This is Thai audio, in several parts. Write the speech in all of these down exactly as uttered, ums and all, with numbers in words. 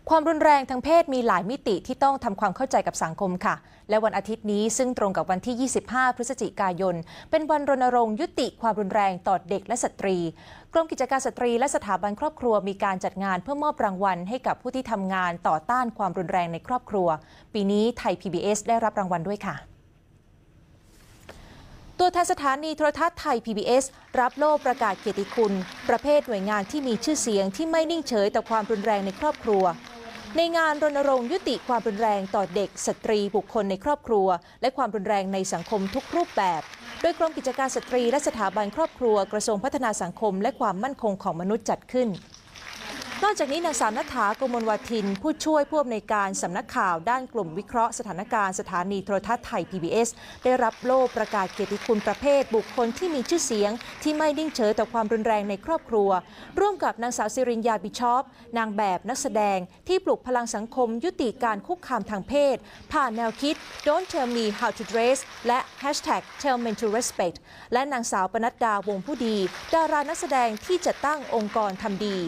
ความรุนแรงทางเพศมีหลายมิติที่ต้องทำความเข้าใจกับสังคมค่ะและวันอาทิตย์นี้ซึ่งตรงกับวันที่ ยี่สิบห้า พฤศจิกายนเป็นวันรณรงค์ยุติความรุนแรงต่อเด็กและสตรีกรมกิจการสตรีและสถาบันครอบครัวมีการจัดงานเพื่อมอบรางวัลให้กับผู้ที่ทำงานต่อต้านความรุนแรงในครอบครัวปีนี้ไทย พี บี เอส ได้รับรางวัลด้วยค่ะตัวแทนสถานีโทรทัศน์ไทย พี บี เอส รับโล่ประกาศเกียรติคุณประเภทหน่วยงานที่มีชื่อเสียงที่ไม่นิ่งเฉยต่อความรุนแรงในครอบครัวในงานรณรงค์ยุติความรุนแรงต่อเด็กสตรีบุคคลในครอบครัวและความรุนแรงในสังคมทุกรูปแบบโดยกรมกิจการสตรีและสถาบันครอบครัวกระทรวงพัฒนาสังคมและความมั่นคงของมนุษย์จัดขึ้นนอกจากนี้นางสาวณัฐฐา โกมลวาทินผู้ช่วยผู้อำนวยการสำนักข่าวด้านกลุ่มวิเคราะห์สถานการณ์สถานีโทรทัศน์ไทย พี บี เอส ได้รับโล่ประกาศเกียรติคุณประเภทบุคคลที่มีชื่อเสียงที่ไม่นิ่งเฉยต่อความรุนแรงในครอบครัวร่วมกับนางสาวสิริญญาบิชอบนางแบบนักแสดงที่ปลุกพลังสังคมยุติการคุกคามทางเพศผ่านแนวคิด Don't tell me how to dress และ แฮชแท็ก tell men to respect และนางสาวปนัดดาวงผู้ดีดารานักแสดงที่จัดตั้งองค์กรทำดี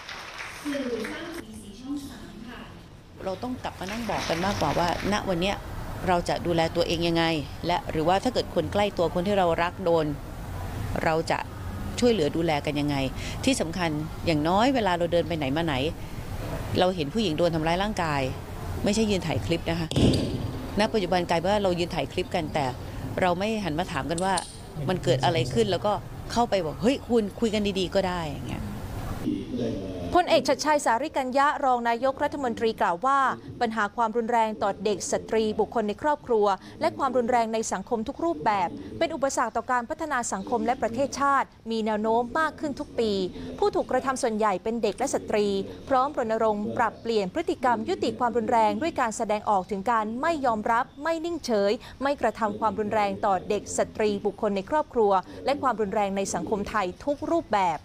เราต้องกลับมานั่งบอกกันมากกว่าว่าณวันนี้เราจะดูแลตัวเองยังไงและหรือว่าถ้าเกิดคนใกล้ตัวคนที่เรารักโดนเราจะช่วยเหลือดูแลกันยังไงที่สำคัญอย่างน้อยเวลาเราเดินไปไหนมาไหนเราเห็นผู้หญิงโดนทำร้ายร่างกายไม่ใช่ยืนถ่ายคลิปนะคะณปัจจุบันกลายเป็นว่าเรายืนถ่ายคลิปกันแต่เราไม่หันมาถามกันว่ามันเกิดอะไรขึ้นแล้วก็เข้าไปบอกเฮ้ยคุณคุยกันดีๆก็ได้อย่างเงี้ยพลเอกชัดชัย สาริกัญญะรองนายกรัฐมนตรีกล่าวว่าปัญหาความรุนแรงต่อเด็กสตรีบุคคลในครอบครัวและความรุนแรงในสังคมทุกรูปแบบเป็นอุปสรรคต่อการพัฒนาสังคมและประเทศชาติมีแนวโน้มมากขึ้นทุกปีผู้ถูกกระทำส่วนใหญ่เป็นเด็กและสตรีพร้อมรณรงค์ปรับเปลี่ยนพฤติกรรมยุติความรุนแรงด้วยการแสดงออกถึงการไม่ยอมรับไม่นิ่งเฉยไม่กระทำความรุนแรงต่อเด็กสตรีบุคคลในครอบครัวและความรุนแรงในสังคมไทยทุกรูปแบบ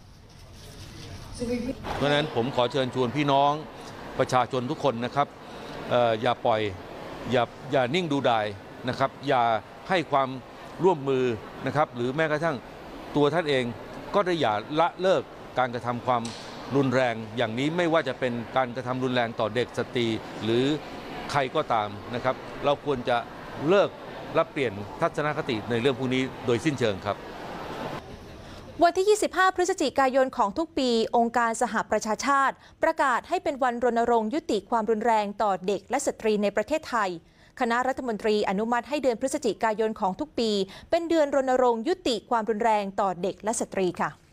เพราะฉะนั้นผมขอเชิญชวนพี่น้องประชาชนทุกคนนะครับเอ่ออย่าปล่อยอย่าอย่านิ่งดูดายนะครับอย่าให้ความร่วมมือนะครับหรือแม้กระทั่งตัวท่านเองก็ได้อย่าละเลิกการกระทำความรุนแรงอย่างนี้ไม่ว่าจะเป็นการกระทำรุนแรงต่อเด็กสตรีหรือใครก็ตามนะครับเราควรจะเลิกและเปลี่ยนทัศนคติในเรื่องพวกนี้โดยสิ้นเชิงครับวันที่ ยี่สิบห้า พฤศจิกายนของทุกปีองค์การสหประชาชาติประกาศให้เป็นวันรณรงค์ยุติความรุนแรงต่อเด็กและสตรีในประเทศไทยคณะรัฐมนตรีอนุมัติให้เดือนพฤศจิกายนของทุกปีเป็นเดือนรณรงค์ยุติความรุนแรงต่อเด็กและสตรีค่ะ